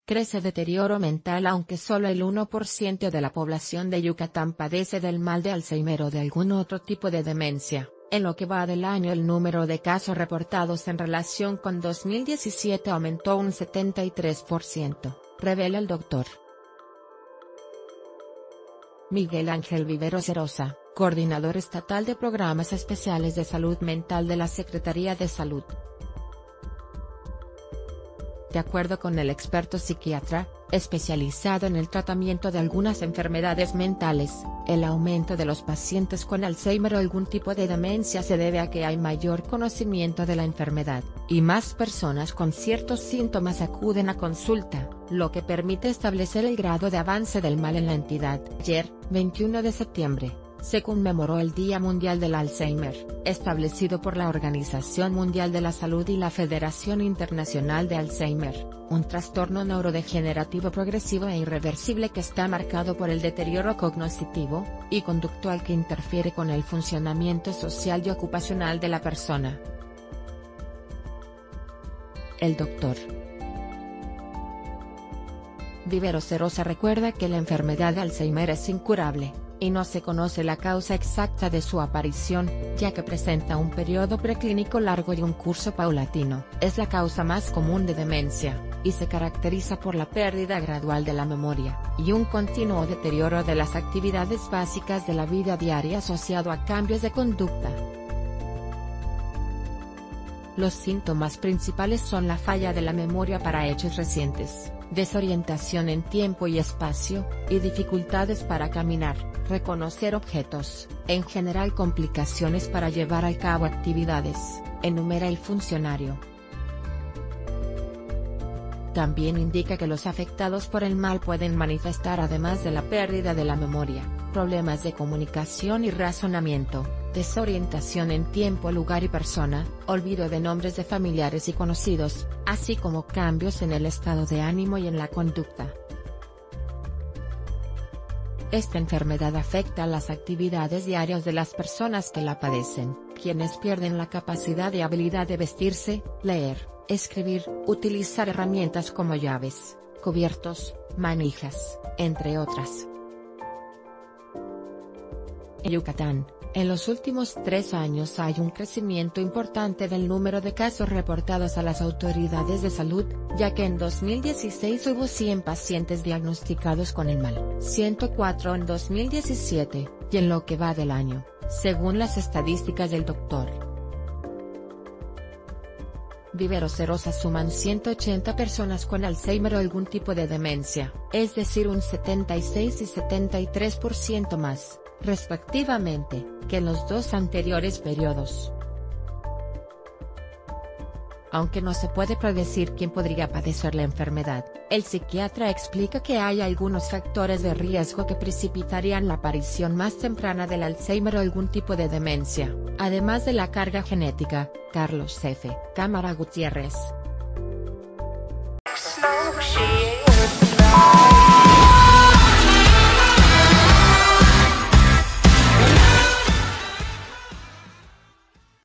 Crece deterioro mental aunque solo el 1% de la población de Yucatán padece del mal de Alzheimer o de algún otro tipo de demencia. En lo que va del año el número de casos reportados en relación con 2017 aumentó un 73%, revela el Dr. Miguel Ángel Viveros Herosa, coordinador estatal de programas especiales de salud mental de la Secretaría de Salud. De acuerdo con el experto psiquiatra, especializado en el tratamiento de algunas enfermedades mentales, el aumento de los pacientes con Alzheimer o algún tipo de demencia se debe a que hay mayor conocimiento de la enfermedad, y más personas con ciertos síntomas acuden a consulta, lo que permite establecer el grado de avance del mal en la entidad. Ayer, 21 de septiembre, se conmemoró el Día Mundial del Alzheimer, establecido por la Organización Mundial de la Salud y la Federación Internacional de Alzheimer, un trastorno neurodegenerativo progresivo e irreversible que está marcado por el deterioro cognitivo y conductual que interfiere con el funcionamiento social y ocupacional de la persona. El Dr. Viveros Herosa recuerda que la enfermedad de Alzheimer es incurable, y no se conoce la causa exacta de su aparición, ya que presenta un periodo preclínico largo y un curso paulatino. Es la causa más común de demencia, y se caracteriza por la pérdida gradual de la memoria, y un continuo deterioro de las actividades básicas de la vida diaria asociado a cambios de conducta. Los síntomas principales son la falla de la memoria para hechos recientes, desorientación en tiempo y espacio, y dificultades para caminar, reconocer objetos, en general complicaciones para llevar a cabo actividades, enumera el funcionario. También indica que los afectados por el mal pueden manifestar, además de la pérdida de la memoria, problemas de comunicación y razonamiento, desorientación en tiempo, lugar y persona, olvido de nombres de familiares y conocidos, así como cambios en el estado de ánimo y en la conducta. Esta enfermedad afecta a las actividades diarias de las personas que la padecen, quienes pierden la capacidad y habilidad de vestirse, leer, escribir, utilizar herramientas como llaves, cubiertos, manijas, entre otras. En Yucatán, en los últimos 3 años hay un crecimiento importante del número de casos reportados a las autoridades de salud, ya que en 2016 hubo 100 pacientes diagnosticados con el mal, 104 en 2017, y en lo que va del año, según las estadísticas del Dr. Viveros Herosa suman 180 personas con Alzheimer o algún tipo de demencia, es decir un 76 y 73% más, respectivamente, que en los 2 anteriores periodos. Aunque no se puede predecir quién podría padecer la enfermedad, el psiquiatra explica que hay algunos factores de riesgo que precipitarían la aparición más temprana del Alzheimer o algún tipo de demencia, además de la carga genética. Carlos F. Cámara Gutiérrez.